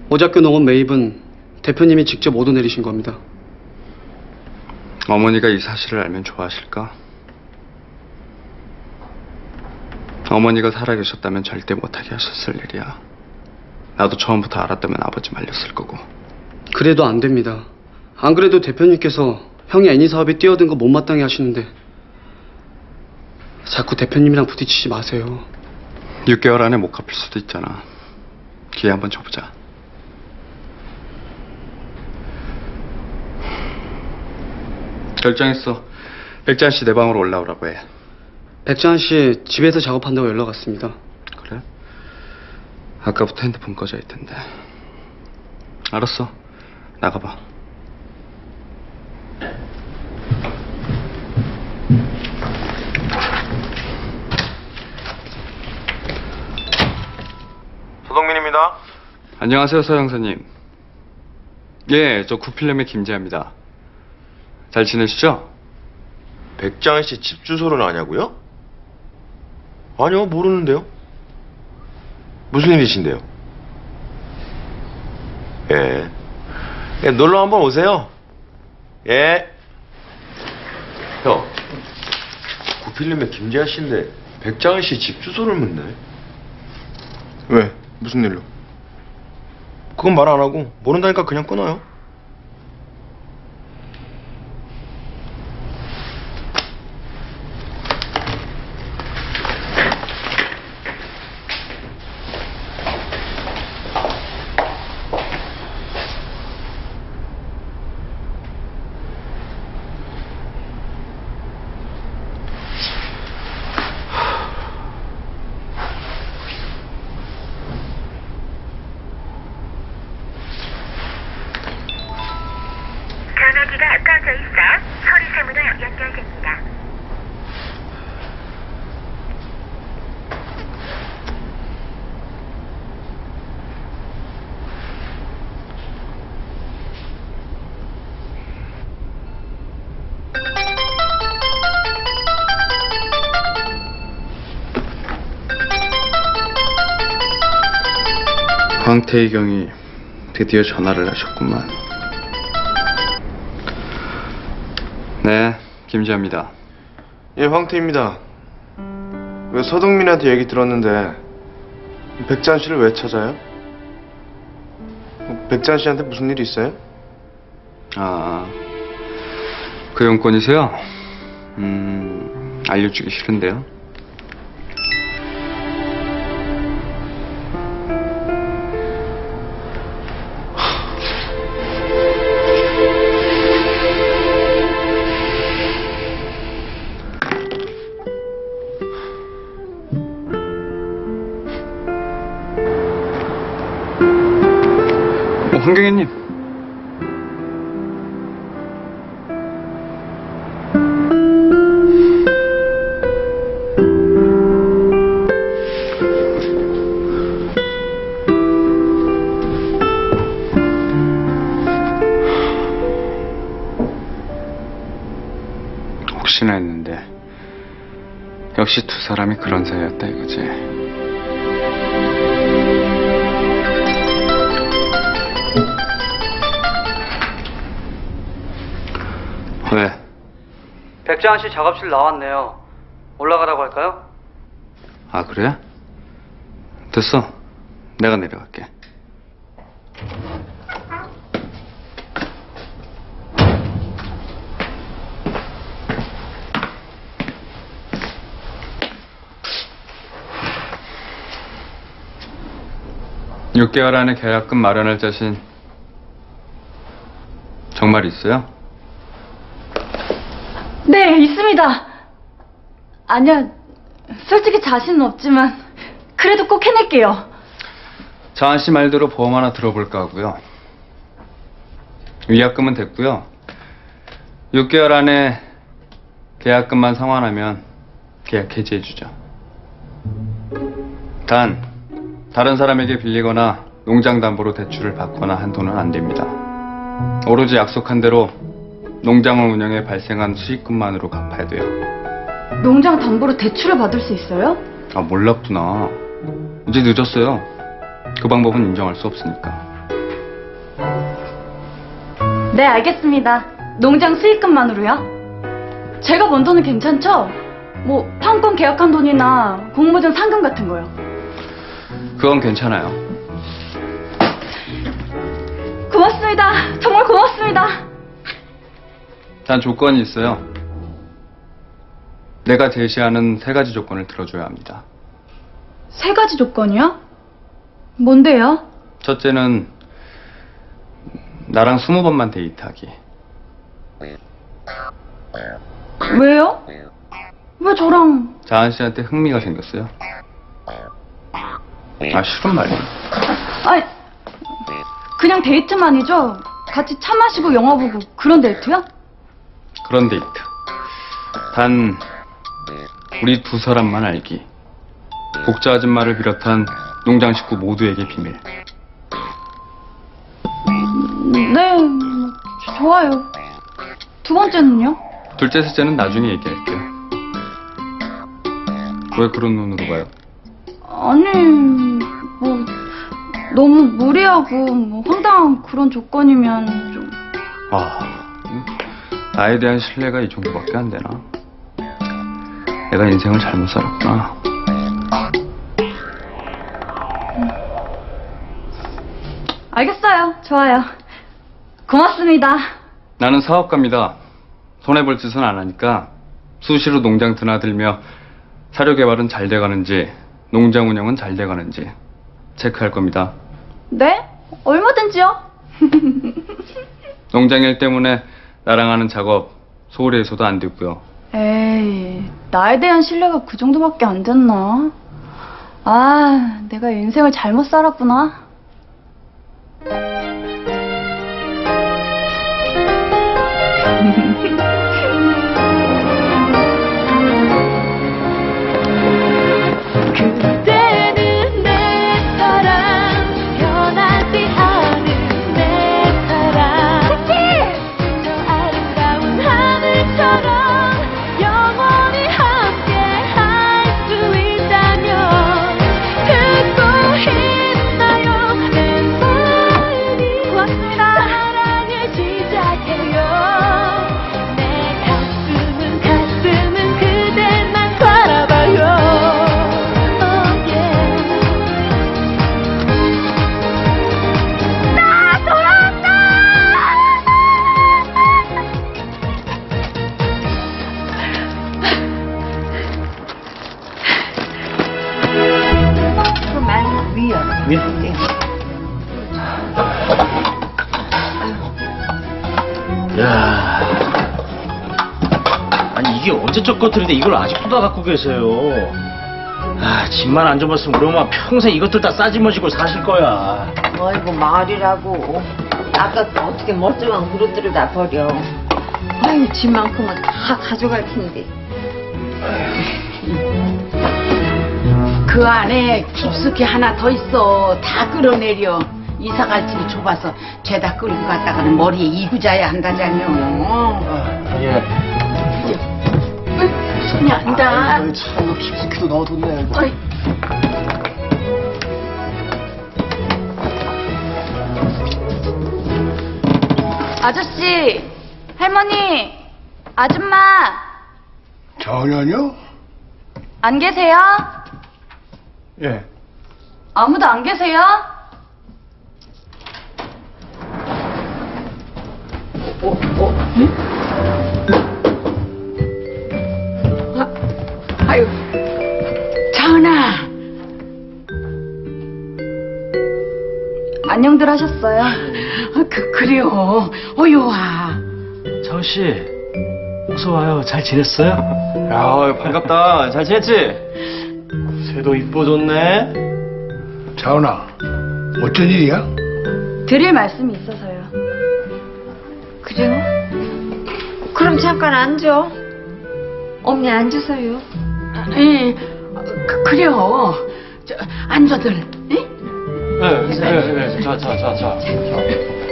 오작교 농업 매입은 대표님이 직접 오도 내리신 겁니다. 어머니가 이 사실을 알면 좋아하실까? 어머니가 살아계셨다면 절대 못하게 하셨을 일이야. 나도 처음부터 알았다면 아버지 말렸을 거고. 그래도 안 됩니다. 안 그래도 대표님께서 형이 애니 사업에 뛰어든 거 못마땅해 하시는데 자꾸 대표님이랑 부딪히지 마세요. 6개월 안에 못 갚을 수도 있잖아. 기회 한번 줘보자. 결정했어. 백지환 씨 내 방으로 올라오라고 해. 백지환 씨 집에서 작업한다고 연락 왔습니다. 그래? 아까부터 핸드폰 꺼져 있던데. 알았어. 나가봐. 서동민입니다. 안녕하세요, 서 형사님. 예, 저 구필렘의 김재하입니다. 잘 지내시죠? 백지환 씨 집 주소를 아냐고요? 아니요, 모르는데요. 무슨 일이신데요? 예. 예, 놀러 한번 오세요. 예. 형, 구필름의 김재하 씨인데 백지환 씨 집 주소를 묻네. 왜? 무슨 일로? 그건 말 안 하고 모른다니까 그냥 끊어요. 전화기가 꺼져 있어 소리 세문으로 연결됩니다. 황태희 경이 드디어 전화를 하셨구만. 네, 김지아입니다. 예, 황태입니다. 왜 서동민한테 얘기 들었는데 백지환 씨를 왜 찾아요? 백지환 씨한테 무슨 일이 있어요? 아, 그 용건이세요? 알려주기 싫은데요. 황경혜님. 혹시나 했는데 역시 두 사람이 그런 사이였다 이거지. 왜? 백지환 씨 작업실 나왔네요. 올라가라고 할까요? 아, 그래? 됐어. 내가 내려갈게. (6개월) 안에 계약금 마련할 자신 정말 있어요? 네, 있습니다. 아니야, 솔직히 자신은 없지만 그래도 꼭 해낼게요. 자한 씨 말대로 보험 하나 들어볼까 하고요. 위약금은 됐고요. 6개월 안에 계약금만 상환하면 계약 해지해주죠. 단, 다른 사람에게 빌리거나 농장 담보로 대출을 받거나 한 돈은 안 됩니다. 오로지 약속한 대로 농장을 운영해 발생한 수익금만으로 갚아야 돼요. 농장 담보로 대출을 받을 수 있어요? 아, 몰랐구나. 이제 늦었어요. 그 방법은 인정할 수 없으니까. 네, 알겠습니다. 농장 수익금만으로요? 제가 번 돈은 괜찮죠? 뭐 판권 계약한 돈이나 공모전 상금 같은 거요. 그건 괜찮아요. 고맙습니다. 정말 고맙습니다. 단 조건이 있어요. 내가 제시하는 3가지 조건을 들어줘야 합니다. 3가지 조건이요? 뭔데요? 첫째는 나랑 20번만 데이트하기. 왜요? 왜 저랑... 자한 씨한테 흥미가 생겼어요. 아, 싫은 말이야. 아니, 그냥 데이트만이죠? 같이 차 마시고 영화 보고 그런 데이트요? 그런 데이트. 단 우리 2사람만 알기. 복자 아줌마를 비롯한 농장 식구 모두에게 비밀. 네, 좋아요. 2번째는요? 둘째, 셋째는 나중에 얘기할게요. 왜 그런 눈으로 봐요? 아니, 뭐 너무 무리하고 뭐 황당한 그런 조건이면 좀... 나에 대한 신뢰가 이 정도밖에 안 되나? 내가 인생을 잘못 살았구나. 알겠어요. 좋아요. 고맙습니다. 나는 사업가입니다. 손해볼 짓은 안 하니까 수시로 농장 드나들며 사료 개발은 잘 돼가는지 농장 운영은 잘 돼가는지 체크할 겁니다. 네? 얼마든지요. 농장 일 때문에 나랑 하는 작업 소홀히해서도 안 되고요. 에이, 나에 대한 신뢰가 그 정도밖에 안 됐나? 아, 내가 인생을 잘못 살았구나. 그대는 내 사랑 변하지 않은 내 사랑 저 아름다운 하늘처럼 영원히 함께 할 수 있다면 듣고 있나요 내 마음이 고맙습니다. 사랑을 시작해요 내 가슴은 그대만 바라봐요 야, 아니 이게 언제적 것들인데 이걸 아직도 다 갖고 계세요. 아, 집만 안 접었으면 우리 엄마 평생 이것들 다 싸지머지고 사실 거야. 아이고 말이라고 아까 어떻게 멀쩡한 그릇들을 다 버려. 아유 집만큼은 다 가져갈 텐데. 그 안에 깊숙이 하나 더 있어. 다 끌어내려. 이사갈 집이 좁아서 죄다 끌고 갔다가는 머리에 이구자야 한다잖여. 예. 손이 안 닿아. 참 깊숙이도 넣어뒀네. 어이. 아저씨, 할머니, 아줌마, 전혀요? 안 계세요? 예. 아무도 안 계세요? 아유, 전화. 안녕들 하셨어요? 그래요. 어여 와. 자우 씨, 어서 와요. 잘 지냈어요? 야, 반갑다. 잘 지냈지? 새도 이뻐졌네. 자은아, 어쩐 일이야? 드릴 말씀이 있어서요. 그래요? 그럼 잠깐 앉아. 어머니 앉으세요. 예, 그래요. 앉아들. 예? 네. 자.